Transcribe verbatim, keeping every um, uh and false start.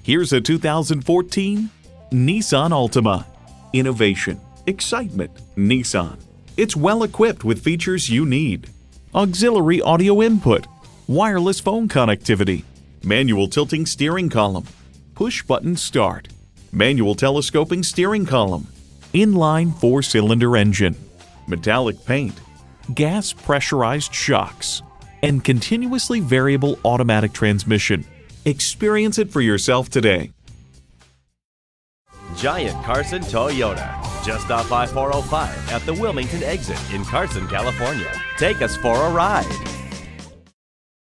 Here's a two thousand fourteen Nissan Altima. Innovation, excitement, Nissan. It's well equipped with features you need. Auxiliary audio input, wireless phone connectivity, manual tilting steering column, push-button start, manual telescoping steering column, inline four-cylinder engine, metallic paint, gas pressurized shocks, and continuously variable automatic transmission. Experience it for yourself today. Giant Carson Toyota, just off I four oh five at the Wilmington exit in Carson, California. Take us for a ride.